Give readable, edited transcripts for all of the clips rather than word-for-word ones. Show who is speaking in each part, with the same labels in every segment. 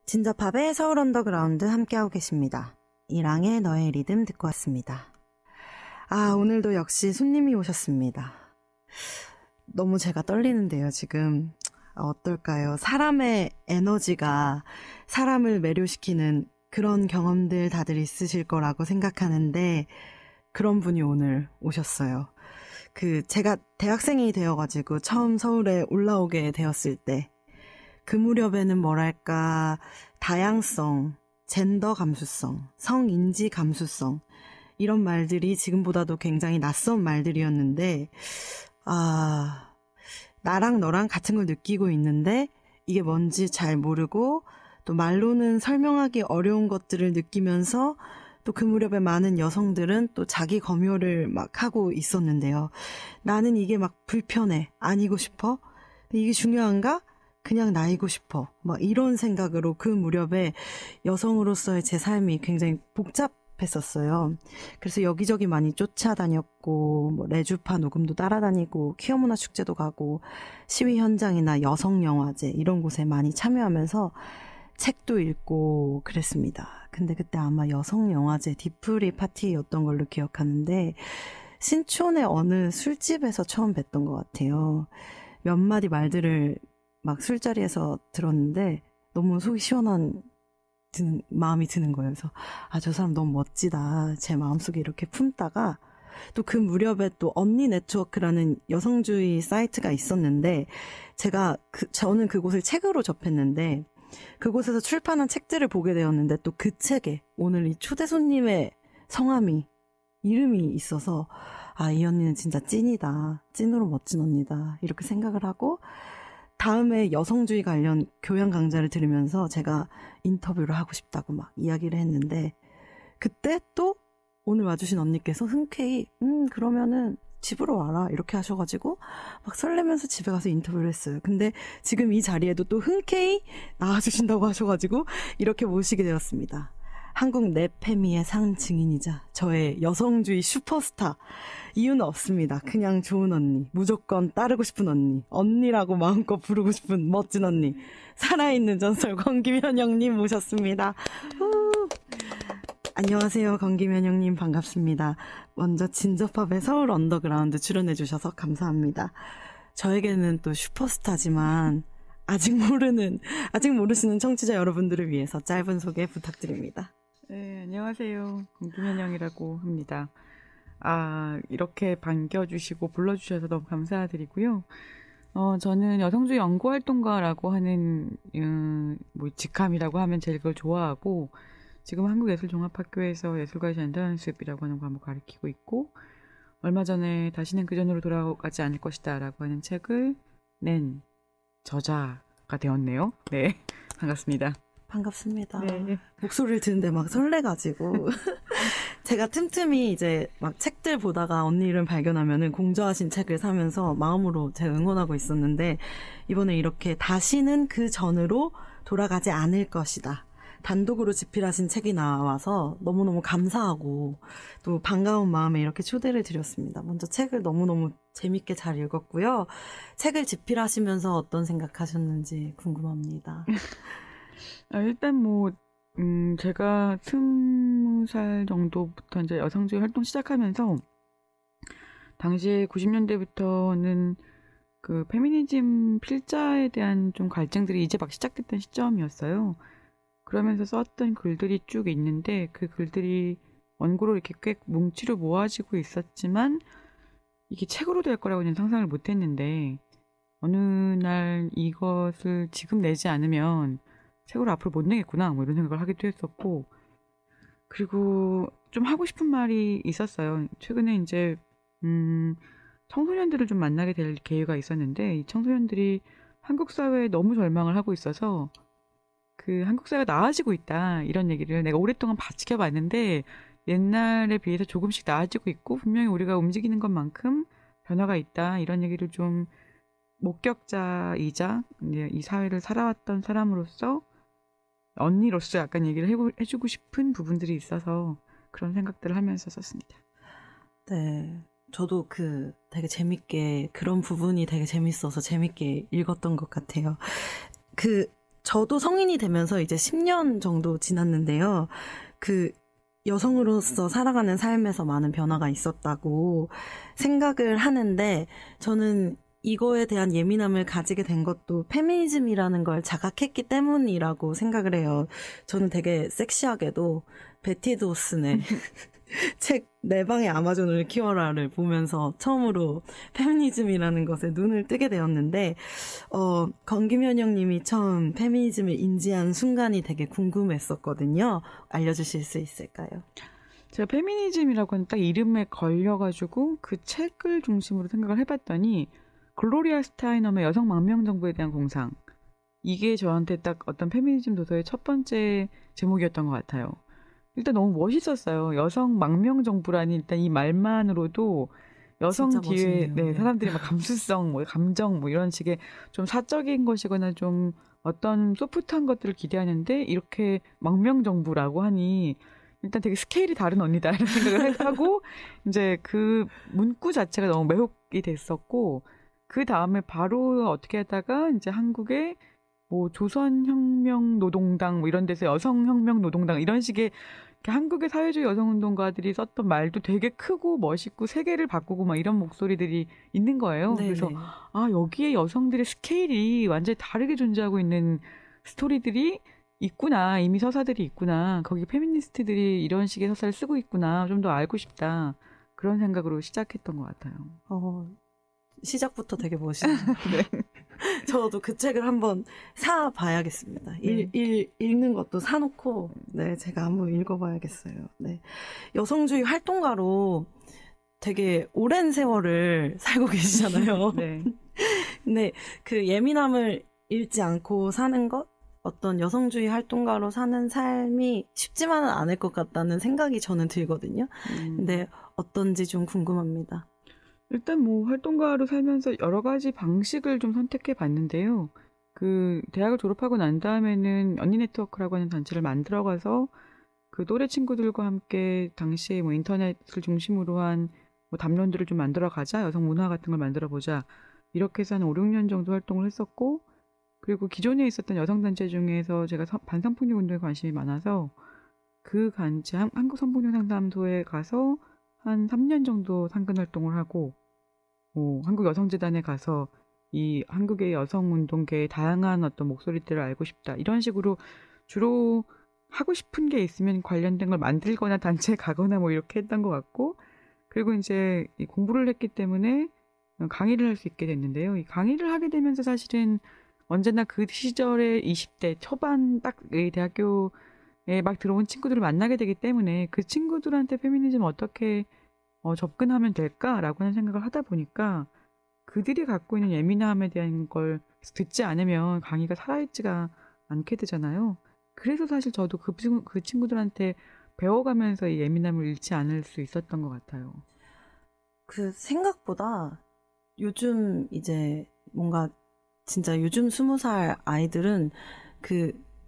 Speaker 1: 진저팝의 서울 언더그라운드 함께하고 계십니다. 이랑의 너의 리듬 듣고 왔습니다. 오늘도 역시 손님이 오셨습니다. 너무 제가 떨리는데요, 지금. 어떨까요? 사람의 에너지가 사람을 매료시키는 그런 경험들 다들 있으실 거라고 생각하는데, 그런 분이 오늘 오셨어요. 제가 대학생이 되어가지고 처음 서울에 올라오게 되었을 때, 그 무렵에는 뭐랄까, 다양성, 젠더 감수성, 성인지 감수성, 이런 말들이 지금보다도 굉장히 낯선 말들이었는데, 나랑 너랑 같은 걸 느끼고 있는데, 이게 뭔지 잘 모르고, 또 말로는 설명하기 어려운 것들을 느끼면서, 또 그 무렵에 많은 여성들은 또 자기 검열을 막 하고 있었는데요. 나는 이게 막 불편해, 아니고 싶어? 이게 중요한가? 그냥 나이고 싶어. 막 이런 생각으로 그 무렵에 여성으로서의 제 삶이 굉장히 복잡했었어요. 그래서 여기저기 많이 쫓아다녔고, 뭐 레주파 녹음도 따라다니고, 퀴어문화 축제도 가고, 시위 현장이나 여성영화제 이런 곳에 많이 참여하면서 책도 읽고 그랬습니다. 근데 그때 아마 여성영화제 디프리 파티였던 걸로 기억하는데, 신촌의 어느 술집에서 처음 뵀던 것 같아요. 몇 마디 말들을 막 술자리에서 들었는데 너무 속이 시원한 마음이 드는 거예요. 그래서 저 사람 너무 멋지다. 제 마음속에 이렇게 품다가 또 그 무렵에 또 언니 네트워크라는 여성주의 사이트가 있었는데 저는 그곳을 책으로 접했는데 그곳에서 출판한 책들을 보게 되었는데 또 그 책에 오늘 이 초대 손님의 성함이 이름이 있어서 이 언니는 진짜 찐이다. 찐으로 멋진 언니다. 이렇게 생각을 하고 다음에 여성주의 관련 교양 강좌를 들으면서 제가 인터뷰를 하고 싶다고 막 이야기를 했는데 그때 또 오늘 와주신 언니께서 흔쾌히 그러면은 집으로 와라 이렇게 하셔가지고 막 설레면서 집에 가서 인터뷰를 했어요. 근데 지금 이 자리에도 또 흔쾌히 나와주신다고 하셔가지고 이렇게 모시게 되었습니다. 한국 랩페미의 상 증인이자 저의 여성주의 슈퍼스타. 이유는 없습니다. 그냥 좋은 언니, 무조건 따르고 싶은 언니, 언니라고 마음껏 부르고 싶은 멋진 언니, 살아있는 전설 권김현영님 모셨습니다. 안녕하세요. 권김현영님 반갑습니다. 먼저 진저팝의 서울 언더그라운드 출연해주셔서 감사합니다. 저에게는 또 슈퍼스타지만 아직 모르시는 청취자 여러분들을 위해서 짧은 소개 부탁드립니다.
Speaker 2: 네, 안녕하세요. 권김현영이라고 합니다. 이렇게 반겨주시고 불러주셔서 너무 감사드리고요. 저는 여성주의 연구활동가라고 하는, 직함이라고 하면 제일 그걸 좋아하고, 지금 한국예술종합학교에서 예술가의 젠더 연습이라고 하는 과목을 가르치고 있고, 얼마 전에 다시는 그전으로 돌아가지 않을 것이다 라고 하는 책을 낸 저자가 되었네요. 네, 반갑습니다.
Speaker 1: 반갑습니다.
Speaker 2: 네.
Speaker 1: 목소리를 듣는데 막 설레가지고 제가 틈틈이 이제 막 책들 보다가 언니 이름 발견하면은 공저하신 책을 사면서 마음으로 제가 응원하고 있었는데 이번에 이렇게 다시는 그 전으로 돌아가지 않을 것이다. 단독으로 집필하신 책이 나와서 너무너무 감사하고 또 반가운 마음에 이렇게 초대를 드렸습니다. 먼저 책을 너무너무 재밌게 잘 읽었고요. 책을 집필하시면서 어떤 생각하셨는지 궁금합니다.
Speaker 2: 일단 제가 20살 정도부터 이제 여성주의 활동 시작하면서 당시에 90년대부터는 그 페미니즘 필자에 대한 좀 갈증들이 이제 막 시작됐던 시점이었어요. 그러면서 썼던 글들이 쭉 있는데 그 글들이 원고로 이렇게 꽤 뭉치로 모아지고 있었지만 이게 책으로 될 거라고는 상상을 못 했는데 어느 날 이것을 지금 내지 않으면 책으로 앞으로 못 내겠구나 이런 생각을 하기도 했었고 그리고 좀 하고 싶은 말이 있었어요. 최근에 이제 청소년들을 좀 만나게 될 기회가 있었는데 이 청소년들이 한국 사회에 너무 절망을 하고 있어서 그 한국 사회가 나아지고 있다 이런 얘기를 내가 오랫동안 지켜봤는데 옛날에 비해서 조금씩 나아지고 있고 분명히 우리가 움직이는 것만큼 변화가 있다 이런 얘기를 좀 목격자이자 이제 이 사회를 살아왔던 사람으로서 언니로서 약간 얘기를 해주고 싶은 부분들이 있어서 그런 생각들을 하면서 썼습니다.
Speaker 1: 네, 저도 되게 재밌게 그런 부분이 되게 재밌어서 재밌게 읽었던 것 같아요. 저도 성인이 되면서 이제 10년 정도 지났는데요. 그 여성으로서 살아가는 삶에서 많은 변화가 있었다고 생각을 하는데 저는 이거에 대한 예민함을 가지게 된 것도 페미니즘이라는 걸 자각했기 때문이라고 생각을 해요. 저는 되게 섹시하게도 베티 도슨의 책 내 방의 아마존을 키워라를 보면서 처음으로 페미니즘이라는 것에 눈을 뜨게 되었는데 권기면 형님이 처음 페미니즘을 인지한 순간이 되게 궁금했었거든요. 알려주실 수 있을까요?
Speaker 2: 제가 페미니즘이라고 하는 딱 이름에 걸려가지고 그 책을 중심으로 생각을 해봤더니 글로리아 스타이넘의 여성 망명 정부에 대한 공상, 이게 저한테 딱 어떤 페미니즘 도서의 첫 번째 제목이었던 것 같아요. 일단 너무 멋있었어요. 여성 망명 정부라니 일단 이 말만으로도 여성
Speaker 1: 진짜
Speaker 2: 뒤에
Speaker 1: 멋있네요.
Speaker 2: 네,
Speaker 1: 네.
Speaker 2: 사람들이 막 감수성, 뭐 감정, 뭐 이런 식의 좀 사적인 것이거나 좀 어떤 소프트한 것들을 기대하는데 이렇게 망명 정부라고 하니 일단 되게 스케일이 다른 언니다 이런 생각을 하고 이제 그 문구 자체가 너무 매혹이 됐었고 그 다음에 바로 어떻게 하다가 이제 한국에 뭐 조선혁명노동당 뭐 이런 데서 여성혁명노동당 이런 식의 이렇게 한국의 사회주의 여성운동가들이 썼던 말도 되게 크고 멋있고 세계를 바꾸고 막 이런 목소리들이 있는 거예요. 그래서
Speaker 1: 네네.
Speaker 2: 아 여기에 여성들의 스케일이 완전히 다르게 존재하고 있는 스토리들이 있구나. 이미 서사들이 있구나. 거기 페미니스트들이 이런 식의 서사를 쓰고 있구나. 좀 더 알고 싶다. 그런 생각으로 시작했던 것 같아요.
Speaker 1: 시작부터 되게 멋있네요.
Speaker 2: 네.
Speaker 1: 저도 그 책을 한번 사봐야겠습니다.
Speaker 2: 네.
Speaker 1: 읽는 것도 사놓고, 네, 제가 한번 읽어봐야겠어요. 네. 여성주의 활동가로 되게 오랜 세월을 살고 계시잖아요.
Speaker 2: 네.
Speaker 1: 근데 그 예민함을 잃지 않고 사는 것? 어떤 여성주의 활동가로 사는 삶이 쉽지만은 않을 것 같다는 생각이 저는 들거든요. 근데 어떤지 좀 궁금합니다.
Speaker 2: 일단 뭐 활동가로 살면서 여러 가지 방식을 좀 선택해 봤는데요. 그 대학을 졸업하고 난 다음에는 언니 네트워크라고 하는 단체를 만들어가서 그 또래 친구들과 함께 당시에 뭐 인터넷을 중심으로 한 뭐 담론들을 좀 만들어 가자, 여성 문화 같은 걸 만들어 보자. 이렇게 해서 한 5, 6년 정도 활동을 했었고, 그리고 기존에 있었던 여성단체 중에서 제가 반성폭력 운동에 관심이 많아서 그 단체 한국 성폭력 상담소에 가서 한 3년 정도 상근 활동을 하고, 한국 여성재단에 가서 이 한국의 여성운동계의 다양한 어떤 목소리들을 알고 싶다. 이런 식으로 주로 하고 싶은 게 있으면 관련된 걸 만들거나 단체에 가거나 뭐 이렇게 했던 것 같고, 그리고 이제 이 공부를 했기 때문에 강의를 할 수 있게 됐는데요. 이 강의를 하게 되면서 사실은 언제나 그 시절에 20대 초반 딱 이 대학교에 막 들어온 친구들을 만나게 되기 때문에 그 친구들한테 페미니즘 어떻게 접근하면 될까라고 하는 생각을 하다 보니까 그들이 갖고 있는 예민함에 대한 걸 듣지 않으면 강의가 살아있지가 않게 되잖아요. 그래서 사실 저도 그 친구들한테 배워가면서 이 예민함을 잃지 않을 수 있었던 것 같아요.
Speaker 1: 그 생각보다 요즘 이제 뭔가 진짜 요즘 20살 아이들은 그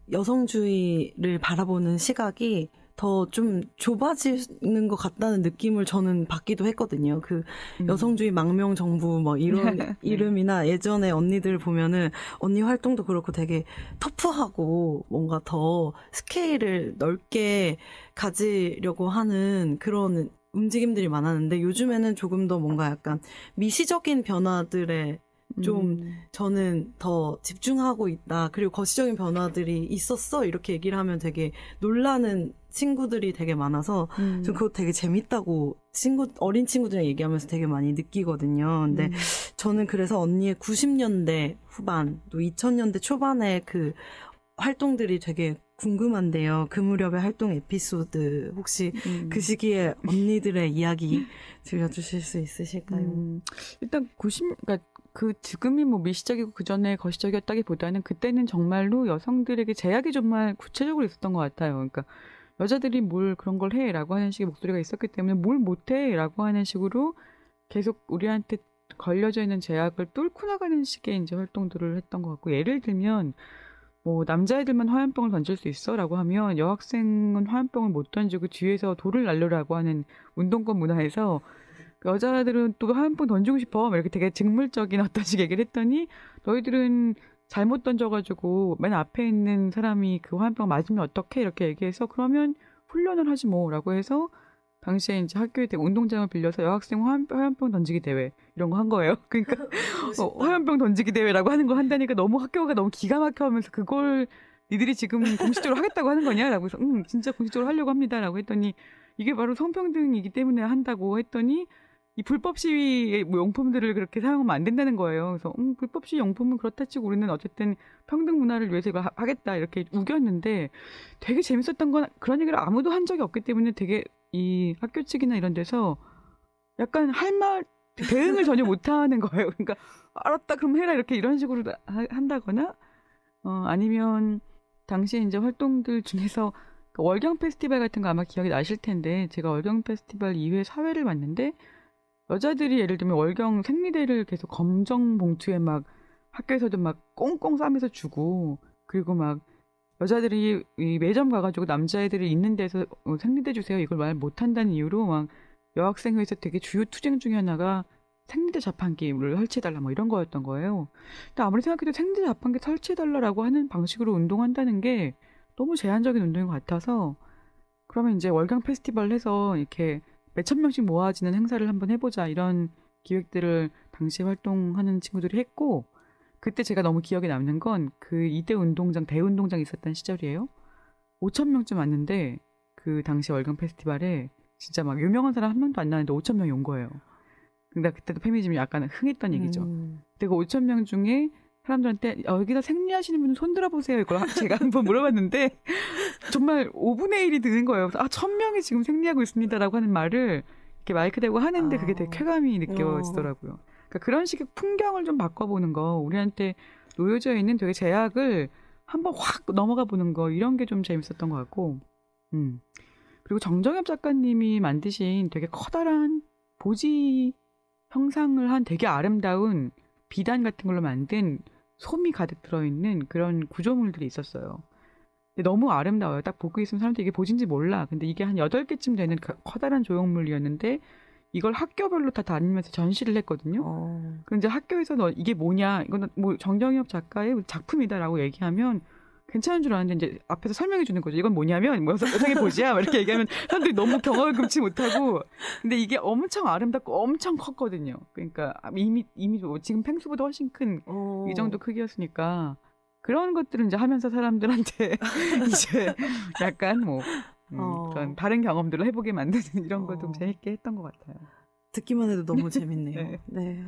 Speaker 1: 여성주의를 바라보는 시각이 더 좀 좁아지는 것 같다는 느낌을 저는 받기도 했거든요. 그 여성주의 망명 정부 뭐 이런
Speaker 2: 네.
Speaker 1: 이름이나 예전에 언니들 보면은 언니 활동도 그렇고 되게 터프하고 뭔가 더 스케일을 넓게 가지려고 하는 그런 움직임들이 많았는데 요즘에는 조금 더 뭔가 약간 미시적인 변화들에 좀 저는 더 집중하고 있다. 그리고 거시적인 변화들이 있었어. 이렇게 얘기를 하면 되게 놀라는 친구들이 되게 많아서 저 그거 되게 재밌다고 어린 친구들이랑 얘기하면서 되게 많이 느끼거든요. 근데 저는 그래서 언니의 90년대 후반 또 2000년대 초반의 그 활동들이 되게 궁금한데요. 그 무렵의 활동 에피소드 혹시 그 시기에 언니들의 이야기 들려주실 수 있으실까요?
Speaker 2: 일단 그러니까 그 지금이 뭐 미시적이고 그 전에 거시적이었다기보다는 그때는 정말로 여성들에게 제약이 정말 구체적으로 있었던 것 같아요. 그러니까 여자들이 뭘 그런 걸 해라고 하는 식의 목소리가 있었기 때문에 뭘 못해라고 하는 식으로 계속 우리한테 걸려져 있는 제약을 뚫고 나가는 식의 이제 활동들을 했던 것 같고 예를 들면 뭐 남자애들만 화염병을 던질 수 있어라고 하면 여학생은 화염병을 못 던지고 뒤에서 돌을 날려라고 하는 운동권 문화에서 여자들은 또 화염병 던지고 싶어 이렇게 되게 직물적인 어떤 식 얘기를 했더니 너희들은 잘못 던져가지고 맨 앞에 있는 사람이 그 화염병 맞으면 어떡해 이렇게 얘기해서 그러면 훈련을 하지 뭐라고 해서 당시에 이제 학교에 운동장을 빌려서 여학생 화염병 던지기 대회 이런 거 한 거예요. 그러니까 화염병 던지기 대회라고 하는 거 한다니까 너무 학교가 너무 기가 막혀 하면서 그걸 니들이 지금 공식적으로 하겠다고 하는 거냐라고 해서 진짜 공식적으로 하려고 합니다라고 했더니 이게 바로 성평등이기 때문에 한다고 했더니 이 불법 시위 뭐 용품들을 그렇게 사용하면 안 된다는 거예요. 그래서 불법 시위 용품은 그렇다 치고 우리는 어쨌든 평등 문화를 위해서 이거 하겠다 이렇게 우겼는데 되게 재밌었던 건 그런 얘기를 아무도 한 적이 없기 때문에 되게 이 학교 측이나 이런 데서 약간 할 말 대응을 전혀 못 하는 거예요. 그러니까 알았다 그럼 해라 이렇게 이런 식으로 한다거나 아니면 당시에 이제 활동들 중에서 월경 페스티벌 같은 거 아마 기억이 나실 텐데 제가 월경 페스티벌 2회 사회를 봤는데 여자들이 예를 들면 월경 생리대를 계속 검정 봉투에 막 학교에서도 막 꽁꽁 싸면서 주고 그리고 막 여자들이 이 매점 가가지고 남자애들이 있는 데서 생리대 주세요 이걸 말 못한다는 이유로 막 여학생회에서 되게 주요 투쟁 중에 하나가 생리대 자판기를 설치해달라 뭐 이런 거였던 거예요. 근데 아무리 생각해도 생리대 자판기 설치해달라고 하는 방식으로 운동한다는 게 너무 제한적인 운동인 것 같아서 그러면 이제 월경 페스티벌 해서 이렇게 몇천 명씩 모아지는 행사를 한번 해보자 이런 기획들을 당시에 활동하는 친구들이 했고 그때 제가 너무 기억에 남는 건 그 이대 운동장 대운동장 있었던 시절이에요. 5천 명쯤 왔는데 그 당시 월경 페스티벌에 진짜 막 유명한 사람 한 명도 안 나왔는데 5천 명이 온 거예요. 근데 그때도 페미니즘이 약간 흥했던 얘기죠. 근데 그 5천 명 중에 사람들한테 여기다 생리하시는 분은 손 들어보세요. 이걸 제가 한번 물어봤는데 정말 5분의 1이 드는 거예요. 1,000명이 지금 생리하고 있습니다라고 하는 말을 이렇게 마이크 대고 하는데 그게 되게 쾌감이 느껴지더라고요. 그러니까 그런 식의 풍경을 좀 바꿔보는 거, 우리한테 놓여져 있는 되게 제약을 한번 확 넘어가 보는 거 이런 게 좀 재밌었던 것 같고, 그리고 정정엽 작가님이 만드신 되게 커다란 보지 형상을 한 되게 아름다운 비단 같은 걸로 만든 솜이 가득 들어있는 그런 구조물들이 있었어요. 근데 너무 아름다워요. 딱 보고 있으면 사람들이 이게 보진지 몰라. 근데 이게 한 8개쯤 되는 커다란 조형물이었는데 이걸 학교별로 다 다니면서 전시를 했거든요. 근데 학교에서 이게 뭐냐, 이거는 뭐 정정엽 작가의 작품이다라고 얘기하면 괜찮은 줄 알았는데 이제 앞에서 설명해 주는 거죠. 이건 뭐냐면 뭐 여성의 보지야 이렇게 얘기하면 사람들이 너무 경악을 금치 못하고 근데 이게 엄청 아름답고 엄청 컸거든요. 그러니까 이미 뭐 지금 펭수보다 훨씬 큰 이 정도 크기였으니까 그런 것들은 이제 하면서 사람들한테 이제 약간 뭐 그런 다른 경험들을 해보게 만드는 이런 거 좀 재밌게 했던 것 같아요.
Speaker 1: 듣기만 해도 너무 재밌네요.
Speaker 2: 네.
Speaker 1: 네.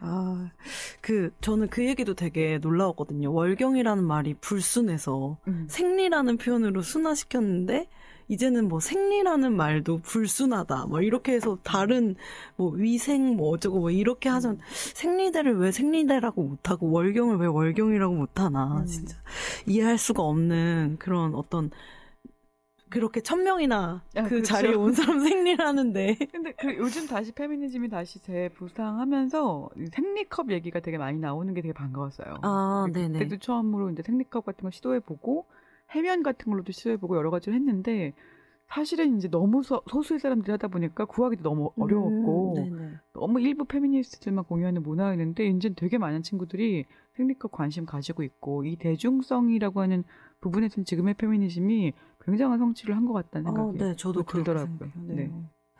Speaker 1: 저는 그 얘기도 되게 놀라웠거든요. 월경이라는 말이 불순해서 생리라는 표현으로 순화시켰는데, 이제는 뭐 생리라는 말도 불순하다. 뭐 이렇게 해서 다른 뭐 위생 뭐 어쩌고 뭐 이렇게 하전 생리대를 왜 생리대라고 못하고 월경을 왜 월경이라고 못하나. 진짜 이해할 수가 없는 그런 어떤 그렇게 1,000명이나 그
Speaker 2: 그렇죠.
Speaker 1: 자리에 온 사람 생리라는데.
Speaker 2: 근데 요즘 다시 페미니즘이 다시 재부상하면서 생리컵 얘기가 되게 많이 나오는 게 되게 반가웠어요.
Speaker 1: 네네.
Speaker 2: 그때도 처음으로 이제 생리컵 같은 거 시도해보고 해면 같은 걸로도 시도해보고 여러 가지를 했는데 사실은 이제 너무 소수의 사람들이 하다 보니까 구하기도 너무 어려웠고 너무 일부 페미니스트들만 공유하는 문화였는데 이제 되게 많은 친구들이 생리컵 관심 가지고 있고 이 대중성이라고 하는 부분에서는 지금의 페미니즘이 굉장한 성취를 한 것 같다는 생각이
Speaker 1: 네, 저도
Speaker 2: 들더라고요.
Speaker 1: 네.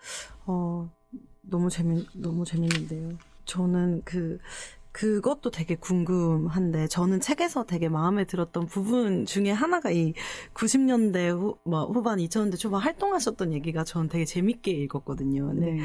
Speaker 1: 너무 재밌는데요. 저는 그것도 되게 궁금한데, 저는 책에서 되게 마음에 들었던 부분 중에 하나가 이 90년대 후반 2000년대 초반 활동하셨던 얘기가 저는 되게 재밌게 읽었거든요. 근데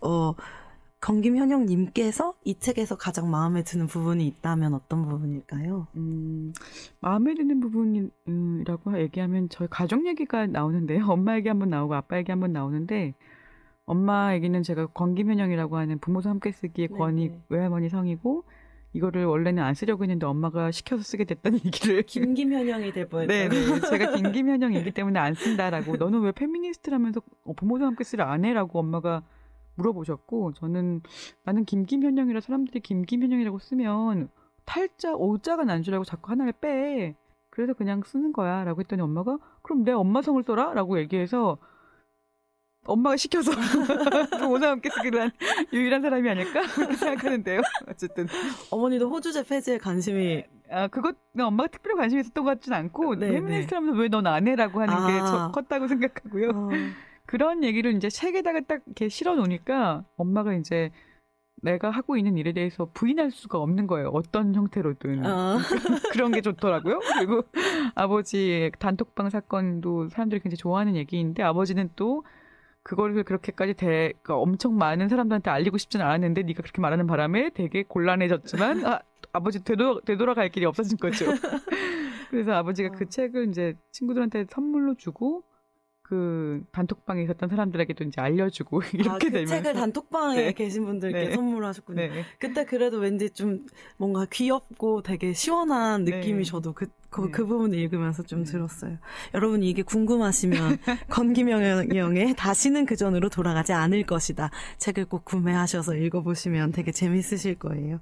Speaker 1: 건김현영님께서 이 책에서 가장 마음에 드는 부분이 있다면 어떤 부분일까요?
Speaker 2: 마음에 드는 부분이라고 얘기하면 저희 가족 얘기가 나오는데요. 엄마 얘기 한번 나오고 아빠 얘기 한번 나오는데, 엄마 얘기는 제가 건김현영이라고 하는 부모도 함께 쓰기에 권이 외할머니 성이고 이거를 원래는 안 쓰려고 했는데 엄마가 시켜서 쓰게 됐다는 얘기를
Speaker 1: 김김현영이 될 뻔했어요.
Speaker 2: 네, 제가 김김현영이기 때문에 안 쓴다라고 너는 왜 페미니스트라면서 부모도 함께 쓰를 안 해라고 엄마가 물어보셨고, 나는 김김현영이라 사람들이 김김현영이라고 쓰면 탈자 오자가 난 줄 알고 자꾸 하나를 빼. 그래서 그냥 쓰는 거야 라고 했더니 엄마가 그럼 내 엄마 성을 써라 라고 얘기해서 엄마가 시켜서 부모와 함께 쓰기로 한 유일한 사람이 아닐까 그렇게 생각하는데요. 어쨌든
Speaker 1: 어머니도 호주제 폐지에 관심이
Speaker 2: 그것 엄마가 특별히 관심이 있었던 것 같진 않고
Speaker 1: 네,
Speaker 2: 페미니스트라면서 왜 넌 안 해라고 하는 게 컸다고 생각하고요. 그런 얘기를 이제 책에다가 딱 이렇게 실어 놓으니까 엄마가 이제 내가 하고 있는 일에 대해서 부인할 수가 없는 거예요. 어떤 형태로든. 그런 게 좋더라고요. 그리고 아버지의 단톡방 사건도 사람들이 굉장히 좋아하는 얘기인데 아버지는 또 그거를 그렇게까지 그러니까 엄청 많은 사람들한테 알리고 싶지는 않았는데 네가 그렇게 말하는 바람에 되게 곤란해졌지만 아버지 되돌아갈 길이 없어진 거죠. 그래서 아버지가 그 책을 이제 친구들한테 선물로 주고 그 단톡방에 있었던 사람들에게도 이제 알려주고 이렇게
Speaker 1: 그
Speaker 2: 되면서
Speaker 1: 책을 단톡방에
Speaker 2: 네.
Speaker 1: 계신 분들께
Speaker 2: 네.
Speaker 1: 선물하셨군요.
Speaker 2: 네.
Speaker 1: 그때 그래도 왠지 좀 뭔가 귀엽고 되게 시원한 느낌이
Speaker 2: 네.
Speaker 1: 저도 그
Speaker 2: 네.
Speaker 1: 부분을 읽으면서 좀
Speaker 2: 네.
Speaker 1: 들었어요. 여러분 이게 궁금하시면 건기명의 다시는 그전으로 돌아가지 않을 것이다. 책을 꼭 구매하셔서 읽어보시면 되게 재밌으실 거예요.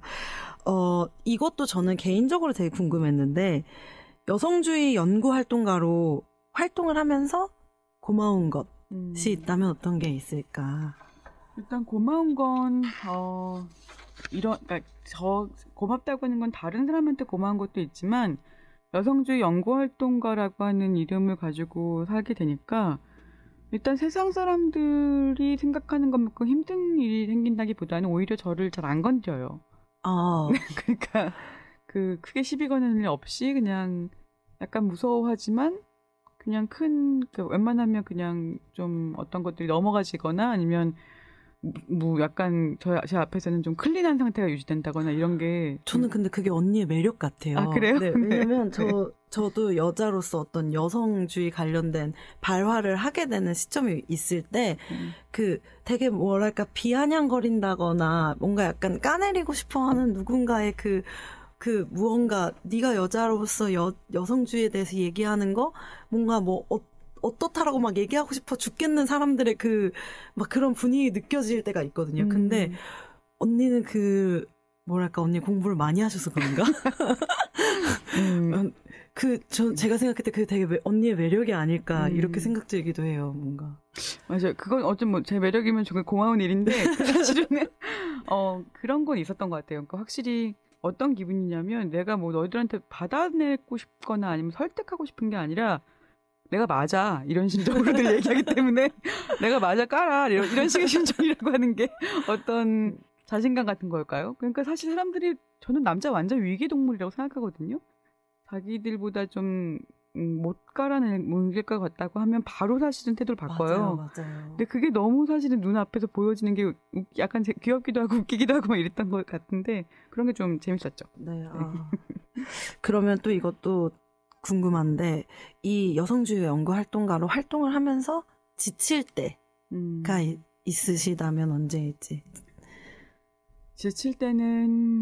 Speaker 1: 이것도 저는 개인적으로 되게 궁금했는데 여성주의 연구활동가로 활동을 하면서 고마운 것이 있다면 어떤 게 있을까?
Speaker 2: 일단 고마운 건 그러니까 고맙다고 하는 건 다른 사람한테 고마운 것도 있지만 여성주의 연구활동가라고 하는 이름을 가지고 살게 되니까 일단 세상 사람들이 생각하는 것만큼 힘든 일이 생긴다기보다는 오히려 저를 잘 안 건드려요. 그러니까 크게 시비 거는 일 없이 그냥 약간 무서워하지만 그냥 웬만하면 그냥 좀 어떤 것들이 넘어가지거나 아니면 약간 제 앞에서는 좀 클린한 상태가 유지된다거나 이런 게
Speaker 1: 저는 근데 그게 언니의 매력 같아요.
Speaker 2: 아, 그래요?
Speaker 1: 네, 왜냐면 저도 여자로서 어떤 여성주의 관련된 발화를 하게 되는 시점이 있을 때 되게 뭐랄까 비아냥거린다거나 뭔가 약간 까내리고 싶어하는 누군가의 그 무언가 네가 여자로서 여성주의에 대해서 얘기하는 거 뭔가 어떻다라고 막 얘기하고 싶어 죽겠는 사람들의 막 그런 분위기 느껴질 때가 있거든요. 근데 언니는 뭐랄까 언니 공부를 많이 하셔서 그런가? 제가 생각할 때 그게 되게 언니의 매력이 아닐까 이렇게 생각 들기도 해요. 뭔가.
Speaker 2: 맞아요. 그건 어쩜 제 매력이면 정말 고마운 일인데 사실은 그런 건 있었던 것 같아요. 그러니까 확실히 어떤 기분이냐면 내가 너희들한테 받아내고 싶거나 아니면 설득하고 싶은 게 아니라 내가 맞아 이런 심정으로들 얘기하기 때문에 내가 맞아 깔아 이런 식의 심정이라고 하는 게 어떤 자신감 같은 걸까요? 그러니까 사실 사람들이 저는 남자 완전 위기동물이라고 생각하거든요. 자기들보다 좀 못 깔아낼 것 같다고 하면 바로 사실은 태도를 바꿔요.
Speaker 1: 맞아요.
Speaker 2: 근데 그게 너무 사실은 눈앞에서 보여지는 게 약간 귀엽기도 하고 웃기기도 하고 막 이랬던 것 같은데 그런 게 좀 재밌었죠.
Speaker 1: 네. 그러면 또 이것도 궁금한데 이 여성주의 연구활동가로 활동을 하면서 지칠 때가 있으시다면 언제일지.
Speaker 2: 지칠 때는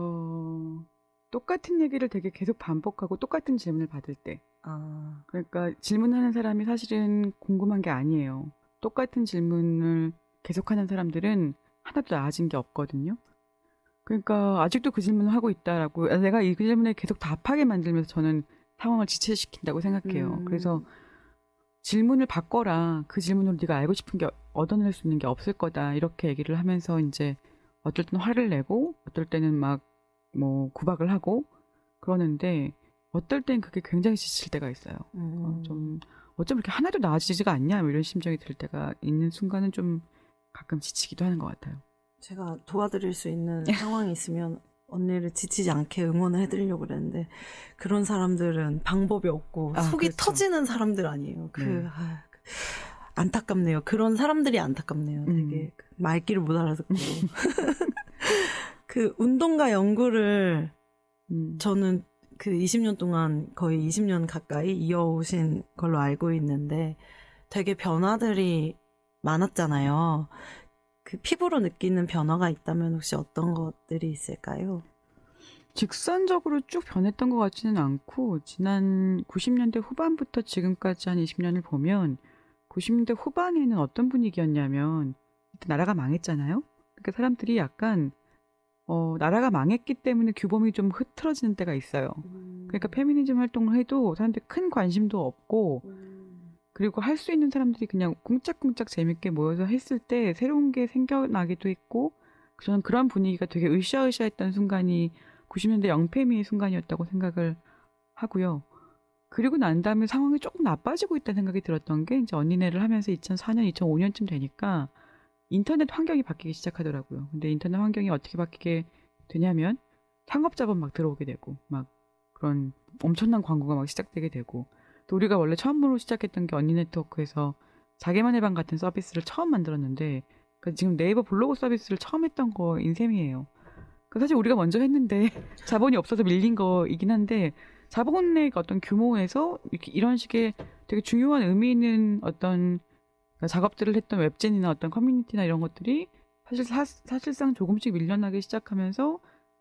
Speaker 2: 똑같은 얘기를 되게 계속 반복하고 똑같은 질문을 받을 때. 그러니까 질문하는 사람이 사실은 궁금한 게 아니에요. 똑같은 질문을 계속하는 사람들은 하나도 나아진 게 없거든요. 그러니까 아직도 그 질문을 하고 있다라고 내가 이 질문에 계속 답하게 만들면서 저는 상황을 지체시킨다고 생각해요. 그래서 질문을 바꿔라. 그 질문으로 네가 알고 싶은 게 얻어낼 수 있는 게 없을 거다. 이렇게 얘기를 하면서 이제 어떨 때는 화를 내고 어떨 때는 막 구박을 하고 그러는데 어떨 땐 그게 굉장히 지칠 때가 있어요. 좀 어쩜 이렇게 하나도 나아지지가 않냐 이런 심정이 들 때가 있는 순간은 좀 가끔 지치기도 하는 것 같아요.
Speaker 1: 제가 도와드릴 수 있는 상황이 있으면 언니를 지치지 않게 응원을 해드리려고 그랬는데 그런 사람들은 방법이 없고 속이
Speaker 2: 그렇죠.
Speaker 1: 터지는 사람들 아니에요. 안타깝네요. 그런 사람들이 안타깝네요. 되게 말귀를 못 알아듣고 운동과 연구를 저는 20년 동안 거의 20년 가까이 이어오신 걸로 알고 있는데 되게 변화들이 많았잖아요. 피부로 느끼는 변화가 있다면 혹시 어떤 것들이 있을까요?
Speaker 2: 직선적으로 쭉 변했던 것 같지는 않고 지난 90년대 후반부터 지금까지 한 20년을 보면 90년대 후반에는 어떤 분위기였냐면 나라가 망했잖아요. 그러니까 사람들이 약간 나라가 망했기 때문에 규범이 좀 흐트러지는 때가 있어요. 그러니까 페미니즘 활동을 해도 사람들이 큰 관심도 없고 그리고 할 수 있는 사람들이 그냥 쿵짝쿵짝 재밌게 모여서 했을 때 새로운 게 생겨나기도 했고 저는 그런 분위기가 되게 으쌰으쌰했던 순간이 90년대 영패미의 순간이었다고 생각을 하고요. 그리고 난 다음에 상황이 조금 나빠지고 있다는 생각이 들었던 게 이제 언니네를 하면서 2004년, 2005년쯤 되니까 인터넷 환경이 바뀌기 시작하더라고요. 근데 인터넷 환경이 어떻게 바뀌게 되냐면 상업자본 막 들어오게 되고 막 그런 엄청난 광고가 막 시작되게 되고 또 우리가 원래 처음으로 시작했던 게 언니 네트워크에서 자기만의 방 같은 서비스를 처음 만들었는데 그러니까 지금 네이버 블로그 서비스를 처음 했던 거인 셈이에요. 그러니까 사실 우리가 먼저 했는데 자본이 없어서 밀린 거이긴 한데 자본의 어떤 규모에서 이런 식의 되게 중요한 의미 있는 어떤 작업들을 했던 웹진이나 어떤 커뮤니티나 이런 것들이 사실상 조금씩 밀려나기 시작하면서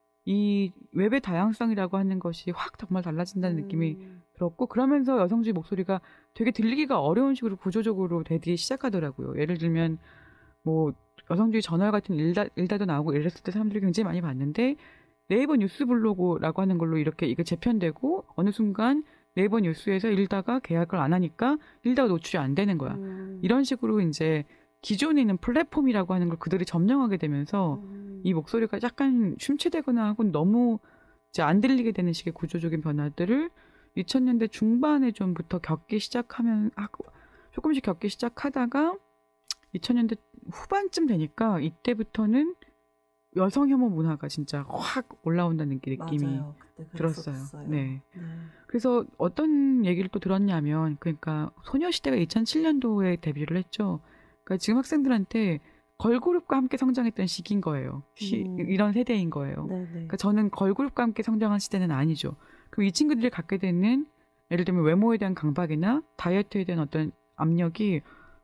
Speaker 2: 이 웹의 다양성이라고 하는 것이 확 정말 달라진다는 느낌이 들었고 그러면서 여성주의 목소리가 되게 들리기가 어려운 식으로 구조적으로 되기 시작하더라고요. 예를 들면 뭐 여성주의 저널 같은 일다도 나오고 이랬을 때 사람들이 굉장히 많이 봤는데 네이버 뉴스 블로그라고 하는 걸로 이렇게 이게 재편되고 어느 순간 네이버 뉴스에서 일다가 계약을 안 하니까 일다가 노출이 안 되는 거야. 이런 식으로 이제 기존에 있는 플랫폼이라고 하는 걸 그들이 점령하게 되면서 이 목소리가 약간 쉼취되거나 하고 너무 이제 안 들리게 되는 식의 구조적인 변화들을 2000년대 중반에 좀부터 겪기 시작하면 하고 조금씩 겪기 시작하다가 2000년대 후반쯤 되니까 이때부터는 여성 혐오 문화가 진짜 확 올라온다는 느낌이
Speaker 1: 맞아요. 그때
Speaker 2: 들었어요.
Speaker 1: 그랬었어요.
Speaker 2: 네. 그래서 어떤 얘기를 또 들었냐면 그러니까 소녀시대가 2007년도에 데뷔를 했죠. 그러니까 지금 학생들한테 걸그룹과 함께 성장했던 시기인 거예요. 이런 세대인 거예요.
Speaker 1: 네네.
Speaker 2: 그러니까 저는 걸그룹과 함께 성장한 시대는 아니죠. 그럼 이 친구들이 갖게 되는 예를 들면 외모에 대한 강박이나 다이어트에 대한 어떤 압력이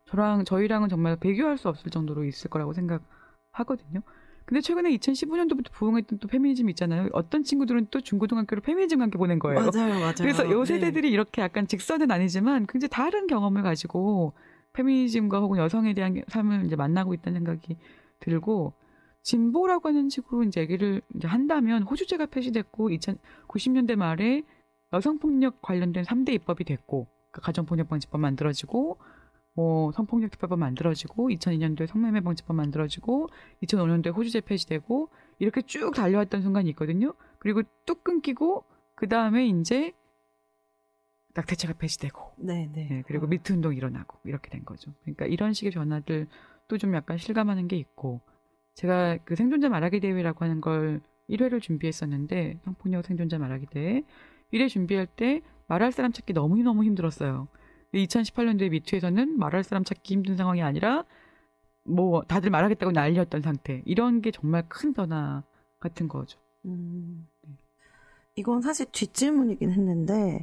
Speaker 2: 저희랑은 정말 비교할 수 없을 정도로 있을 거라고 생각하거든요. 근데 최근에 2015년도부터 부흥했던 또 페미니즘이 있잖아요. 어떤 친구들은 또 중고등학교를 페미니즘과 함께 보낸 거예요.
Speaker 1: 맞아요.
Speaker 2: 그래서 요 세대들이 이렇게 약간 직선은 아니지만 굉장히 다른 경험을 가지고 페미니즘과 혹은 여성에 대한 삶을 이제 만나고 있다는 생각이 들고 진보라고 하는 식으로 이제 얘기를 이제 한다면 호주제가 폐지됐고 90년대 말에 여성폭력 관련된 3대 입법이 됐고 그러니까 가정폭력방지법 만들어지고 뭐 성폭력 특별법 만들어지고 2002년도에 성매매 방지법 만들어지고 2005년도에 호주제 폐지되고 이렇게 쭉 달려왔던 순간이 있거든요. 그리고 뚝 끊기고 그 다음에 이제 낙태죄가 폐지되고 네, 그리고 미투 운동이 일어나고 이렇게 된 거죠. 그러니까 이런 식의 변화들도 좀 약간 실감하는 게 있고 제가 그 생존자 말하기 대회라고 하는 걸 1회를 준비했었는데 성폭력 생존자 말하기 대회 1회 준비할 때 말할 사람 찾기 너무너무 힘들었어요. 2018년도에 미투에서는 말할 사람 찾기 힘든 상황이 아니라 뭐 다들 말하겠다고 난리였던 상태. 이런 게 정말 큰 변화 같은 거죠.
Speaker 1: 이건 사실 뒷질문이긴 했는데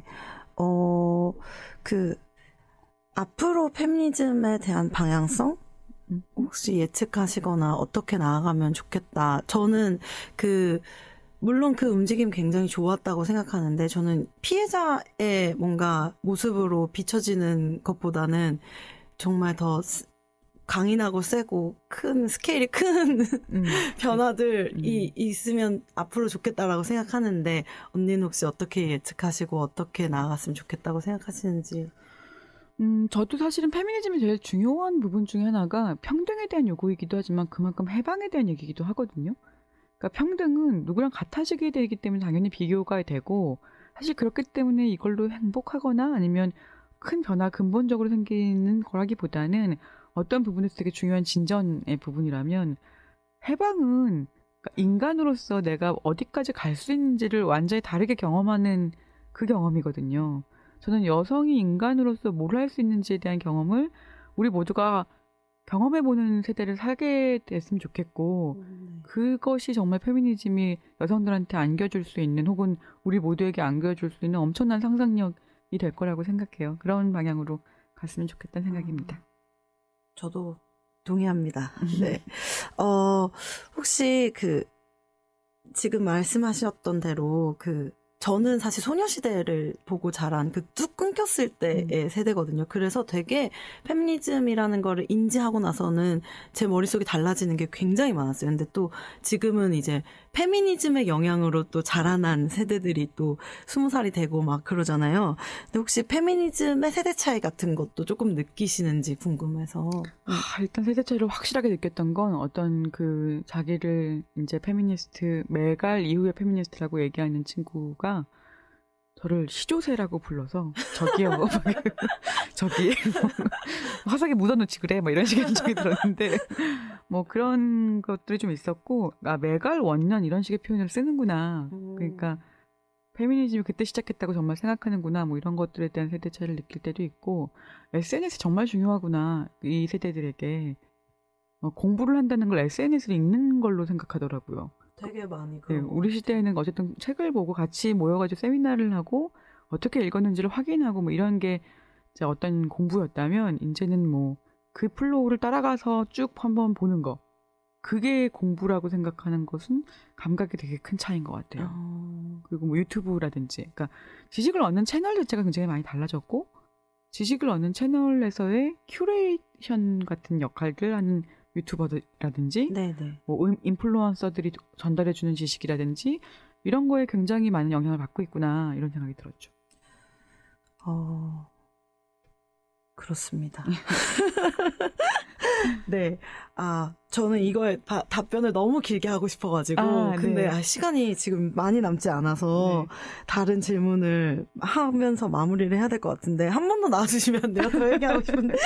Speaker 1: 앞으로 페미니즘에 대한 방향성? 혹시 예측하시거나 어떻게 나아가면 좋겠다. 저는 물론 그 움직임 굉장히 좋았다고 생각하는데 저는 피해자의 뭔가 모습으로 비춰지는 것보다는 정말 더 강인하고 세고 스케일이 큰 변화들이 있으면 앞으로 좋겠다라고 생각하는데 언니는 혹시 어떻게 예측하시고 어떻게 나아갔으면 좋겠다고 생각하시는지.
Speaker 2: 저도 사실은 페미니즘의 제일 중요한 부분 중에 하나가 평등에 대한 요구이기도 하지만 그만큼 해방에 대한 얘기이기도 하거든요. 그러니까 평등은 누구랑 같아지게 되기 때문에 당연히 비교가 되고 사실 그렇기 때문에 이걸로 행복하거나 아니면 큰 변화 근본적으로 생기는 거라기보다는 어떤 부분에서 되게 중요한 진전의 부분이라면 해방은 그러니까 인간으로서 내가 어디까지 갈 수 있는지를 완전히 다르게 경험하는 그 경험이거든요. 저는 여성이 인간으로서 뭘 할 수 있는지에 대한 경험을 우리 모두가 경험해보는 세대를 살게 됐으면 좋겠고 그것이 정말 페미니즘이 여성들한테 안겨줄 수 있는 혹은 우리 모두에게 안겨줄 수 있는 엄청난 상상력이 될 거라고 생각해요. 그런 방향으로 갔으면 좋겠다는 생각입니다.
Speaker 1: 저도 동의합니다. 네. 혹시 지금 말씀하셨던 대로 저는 사실 소녀시대를 보고 자란 뚝 끊겼을 때의 세대거든요. 그래서 되게 페미니즘이라는 거를 인지하고 나서는 제 머릿속이 달라지는 게 굉장히 많았어요. 근데 또 지금은 이제 페미니즘의 영향으로 또 자라난 세대들이 또 20살이 되고 막 그러잖아요. 근데 혹시 페미니즘의 세대 차이 같은 것도 조금 느끼시는지 궁금해서.
Speaker 2: 일단 세대 차이를 확실하게 느꼈던 건 어떤 그 자기를 이제 페미니스트, 메갈 이후의 페미니스트라고 얘기하는 친구가 저를 시조새라고 불러서 저기요 저기 화석에 묻어놓지 그래 뭐 이런 식의 인정이 들었는데 뭐 그런 것들이 좀 있었고 메갈 원년 이런 식의 표현을 쓰는구나. 그러니까 페미니즘이 그때 시작했다고 정말 생각하는구나 뭐 이런 것들에 대한 세대 차이를 느낄 때도 있고 SNS 정말 중요하구나 이 세대들에게 공부를 한다는 걸 SNS를 읽는 걸로 생각하더라고요.
Speaker 1: 되게 많이
Speaker 2: 네,
Speaker 1: 그런 것
Speaker 2: 우리
Speaker 1: 같아요.
Speaker 2: 시대에는 어쨌든 책을 보고 같이 모여가지고 세미나를 하고 어떻게 읽었는지를 확인하고 뭐 이런 게 이제 어떤 공부였다면 이제는 뭐 그 플로우를 따라가서 쭉 한번 보는 거 그게 공부라고 생각하는 것은 감각이 되게 큰 차이인 것 같아요. 그리고 뭐 유튜브라든지 그러니까 지식을 얻는 채널 자체가 굉장히 많이 달라졌고 지식을 얻는 채널에서의 큐레이션 같은 역할들 하는 유튜버라든지
Speaker 1: 네네.
Speaker 2: 뭐 인플루언서들이 전달해주는 지식이라든지 이런 거에 굉장히 많은 영향을 받고 있구나 이런 생각이 들었죠.
Speaker 1: 그렇습니다. 네. 저는 이거에 답변을 너무 길게 하고 싶어가지고. 근데
Speaker 2: 네.
Speaker 1: 시간이 지금 많이 남지 않아서
Speaker 2: 네.
Speaker 1: 다른 질문을 하면서 마무리를 해야 될 것 같은데. 한 번 더 나와주시면 안 돼요? 더 얘기하고 싶은데.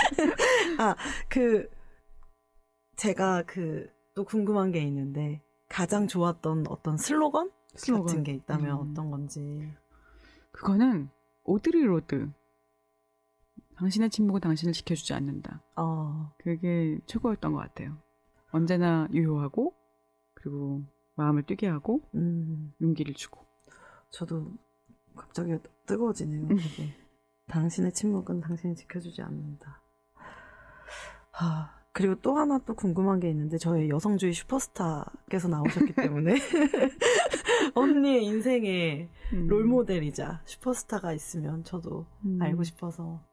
Speaker 1: 제가 또 궁금한 게 있는데. 가장 좋았던 어떤 슬로건? 같은 게 있다면 어떤 건지.
Speaker 2: 그거는 오드리 로드. 당신의 침묵은 당신을 지켜주지 않는다. 그게 최고였던 것 같아요. 언제나 유효하고 그리고 마음을 뛰게 하고 용기를 주고.
Speaker 1: 저도 갑자기 뜨거워지네요. 그게. 당신의 침묵은 당신이 지켜주지 않는다. 그리고 또 하나 또 궁금한 게 있는데 저희 여성주의 슈퍼스타께서 나오셨기 때문에 언니의 인생의 롤모델이자 슈퍼스타가 있으면 저도 알고 싶어서.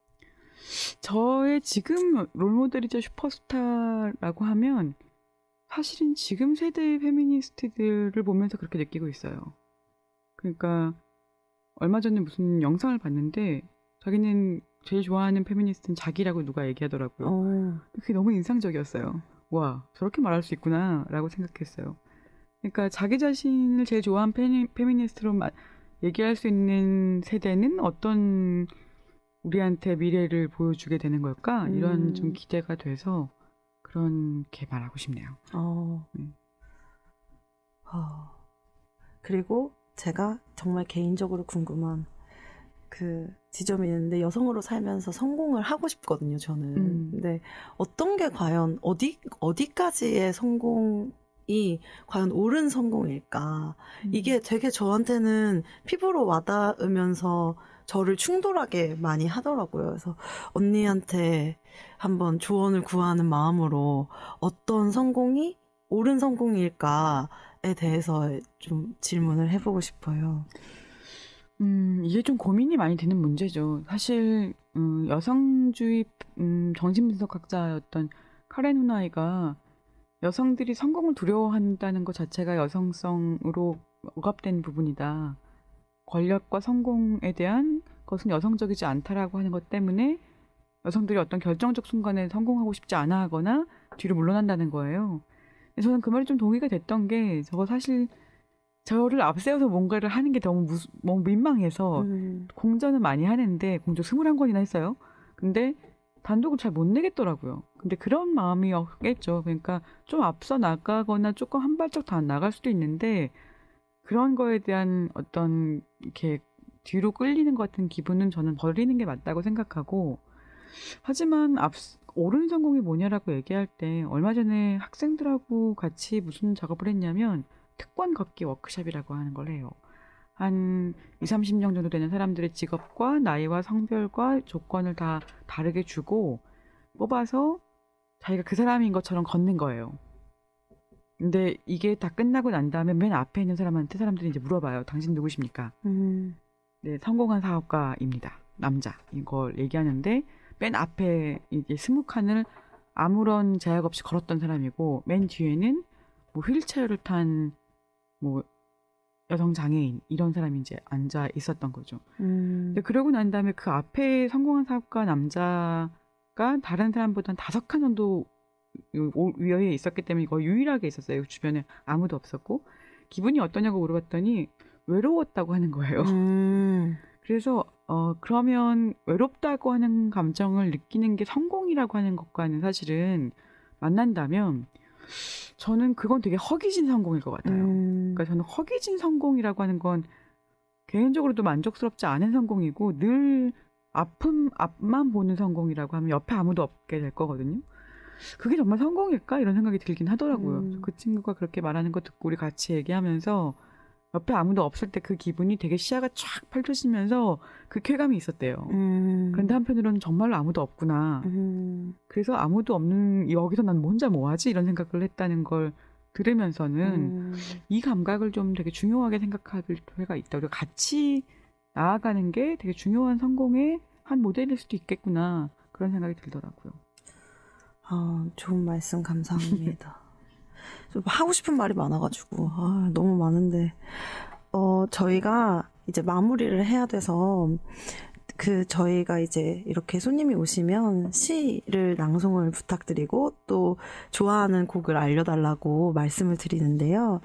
Speaker 2: 저의 지금 롤모델이자 슈퍼스타라고 하면 사실은 지금 세대의 페미니스트들을 보면서 그렇게 느끼고 있어요. 그러니까 얼마 전에 무슨 영상을 봤는데 자기는 제일 좋아하는 페미니스트는 자기라고 누가 얘기하더라고요. 그게 너무 인상적이었어요. 와, 저렇게 말할 수 있구나 라고 생각했어요. 그러니까 자기 자신을 제일 좋아하는 페미니스트로 얘기할 수 있는 세대는 어떤 우리한테 미래를 보여주게 되는 걸까? 이런 좀 기대가 돼서 그렇게 말하고 싶네요.
Speaker 1: 그리고 제가 정말 개인적으로 궁금한 그 지점이 있는데 여성으로 살면서 성공을 하고 싶거든요, 저는. 근데 어떤 게 과연 어디까지의 성공이 과연 옳은 성공일까? 이게 되게 저한테는 피부로 와닿으면서 저를 충돌하게 많이 하더라고요. 그래서 언니한테 한번 조언을 구하는 마음으로 어떤 성공이 옳은 성공일까에 대해서 좀 질문을 해보고 싶어요.
Speaker 2: 이게 좀 고민이 많이 되는 문제죠. 사실 여성주의 정신분석학자였던 카렌 후나이가 여성들이 성공을 두려워한다는 것 자체가 여성성으로 억압된 부분이다. 권력과 성공에 대한 것은 여성적이지 않다라고 하는 것 때문에 여성들이 어떤 결정적 순간에 성공하고 싶지 않아 하거나 뒤로 물러난다는 거예요. 저는 그 말이 좀 동의가 됐던 게 저거 사실 저를 앞세워서 뭔가를 하는 게 너무 민망해서 공전은 많이 하는데 공전 21권이나 했어요. 근데 단독을 잘 못 내겠더라고요. 근데 그런 마음이었겠죠. 그러니까 좀 앞서 나가거나 조금 한 발짝 더 나갈 수도 있는데 그런 거에 대한 어떤 이렇게 뒤로 끌리는 것 같은 기분은 저는 버리는 게 맞다고 생각하고 하지만 옳은 성공이 뭐냐라고 얘기할 때 얼마 전에 학생들하고 같이 무슨 작업을 했냐면 특권 걷기 워크숍이라고 하는 걸 해요. 한 20-30명 정도 되는 사람들의 직업과 나이와 성별과 조건을 다 다르게 주고 뽑아서 자기가 그 사람인 것처럼 걷는 거예요. 근데 이게 다 끝나고 난 다음에 맨 앞에 있는 사람한테 사람들이 이제 물어봐요. 당신 누구십니까? 네, 성공한 사업가입니다. 남자. 이걸 얘기하는데 맨 앞에 이제 20칸을 아무런 제약 없이 걸었던 사람이고 맨 뒤에는 뭐 휠체어를 탄 뭐 여성 장애인 이런 사람이 이제 앉아 있었던 거죠. 근데 그러고 난 다음에 그 앞에 성공한 사업가 남자가 다른 사람보다 5칸 정도 위에 있었기 때문에 이거 유일하게 있었어요. 주변에 아무도 없었고 기분이 어떠냐고 물어봤더니 외로웠다고 하는 거예요. 그래서 그러면 외롭다고 하는 감정을 느끼는 게 성공이라고 하는 것과는 사실은 만난다면 저는 그건 되게 허기진 성공일 것 같아요. 그러니까 저는 허기진 성공이라고 하는 건 개인적으로도 만족스럽지 않은 성공이고 늘 앞만 보는 성공이라고 하면 옆에 아무도 없게 될 거거든요. 그게 정말 성공일까? 이런 생각이 들긴 하더라고요. 그 친구가 그렇게 말하는 거 듣고 우리 같이 얘기하면서 옆에 아무도 없을 때 그 기분이 되게 시야가 쫙 펼쳐지면서 그 쾌감이 있었대요. 그런데 한편으로는 정말로 아무도 없구나. 그래서 아무도 없는 여기서 난 혼자 뭐하지? 이런 생각을 했다는 걸 들으면서는 이 감각을 좀 되게 중요하게 생각할 필요가 있다. 우리가 같이 나아가는 게 되게 중요한 성공의 한 모델일 수도 있겠구나. 그런 생각이 들더라고요.
Speaker 1: 좋은 말씀 감사합니다. 좀 하고 싶은 말이 많아가지고 너무 많은데 저희가 이제 마무리를 해야 돼서 저희가 이제 이렇게 손님이 오시면 시를 낭송을 부탁드리고 또 좋아하는 곡을 알려달라고 말씀을 드리는데요.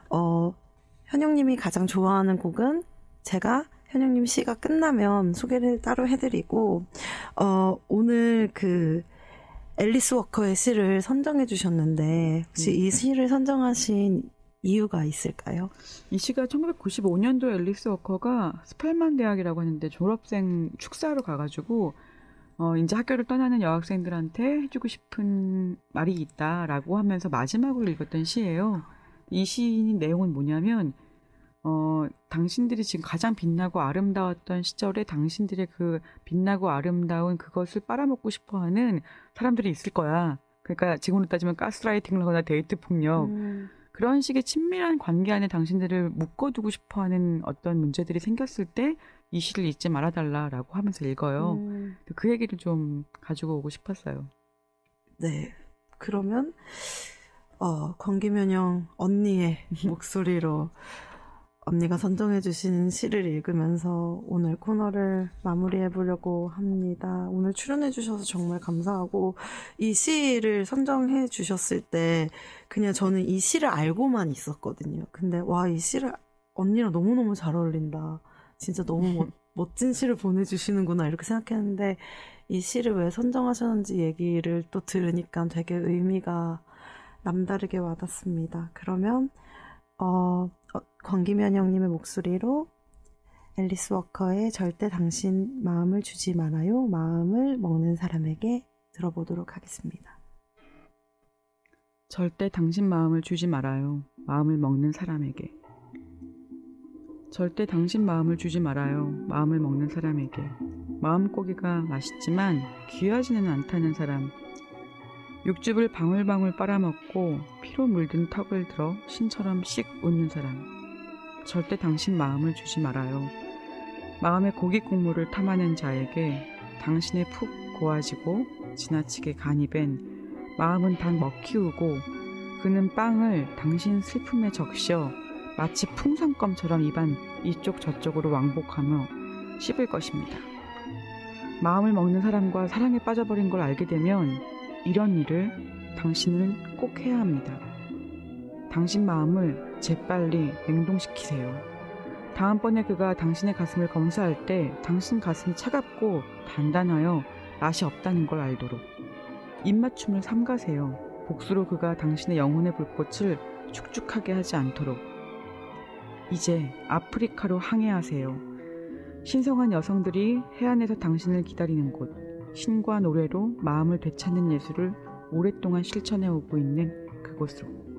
Speaker 1: 현영님이 가장 좋아하는 곡은 제가 현영님 시가 끝나면 소개를 따로 해드리고 오늘 앨리스 워커의 시를 선정해 주셨는데 혹시 이 시를 선정하신 이유가 있을까요?
Speaker 2: 이 시가 1995년도 앨리스 워커가 스펠만 대학이라고 하는데 졸업생 축사로 가가지고 이제 학교를 떠나는 여학생들한테 해주고 싶은 말이 있다라고 하면서 마지막으로 읽었던 시예요. 이 시 내용은 뭐냐면 당신들이 지금 가장 빛나고 아름다웠던 시절에 당신들의 그 빛나고 아름다운 그것을 빨아먹고 싶어하는 사람들이 있을 거야. 그러니까 지금으로 따지면 가스라이팅을 하거나 데이트 폭력 그런 식의 친밀한 관계 안에 당신들을 묶어두고 싶어하는 어떤 문제들이 생겼을 때 이 시를 잊지 말아달라라고 하면서 읽어요. 그 얘기를 좀 가지고 오고 싶었어요.
Speaker 1: 네, 그러면 권기면영 언니의 목소리로 언니가 선정해 주신 시를 읽으면서 오늘 코너를 마무리해 보려고 합니다. 오늘 출연해 주셔서 정말 감사하고 이 시를 선정해 주셨을 때 그냥 저는 이 시를 알고만 있었거든요. 근데 이 시를 언니랑 너무너무 잘 어울린다. 진짜 너무 멋진 시를 보내주시는구나 이렇게 생각했는데 이 시를 왜 선정하셨는지 얘기를 또 들으니까 되게 의미가 남다르게 와닿습니다. 그러면 권기면영님의 목소리로 앨리스 워커의 절대 당신 마음을 주지 말아요. 마음을 먹는 사람에게 들어보도록 하겠습니다.
Speaker 2: 절대 당신 마음을 주지 말아요. 마음을 먹는 사람에게. 절대 당신 마음을 주지 말아요. 마음을 먹는 사람에게. 마음고기가 맛있지만 귀하지는 않다는 사람. 육즙을 방울방울 빨아먹고 피로 물든 턱을 들어 신처럼 씩 웃는 사람. 절대 당신 마음을 주지 말아요. 마음의 고기 국물을 탐하는 자에게 당신의 푹 고아지고 지나치게 간이 밴 마음은 단 먹히우고 그는 빵을 당신 슬픔에 적셔 마치 풍선껌처럼 입안 이쪽 저쪽으로 왕복하며 씹을 것입니다. 마음을 먹는 사람과 사랑에 빠져버린 걸 알게 되면 이런 일을 당신은 꼭 해야 합니다. 당신 마음을 재빨리 냉동시키세요. 다음번에 그가 당신의 가슴을 검사할 때 당신 가슴이 차갑고 단단하여 맛이 없다는 걸 알도록. 입맞춤을 삼가세요. 복수로 그가 당신의 영혼의 불꽃을 축축하게 하지 않도록. 이제 아프리카로 항해하세요. 신성한 여성들이 해안에서 당신을 기다리는 곳. 신과 노래로 마음을 되찾는 예술을 오랫동안 실천해오고 있는 그곳으로.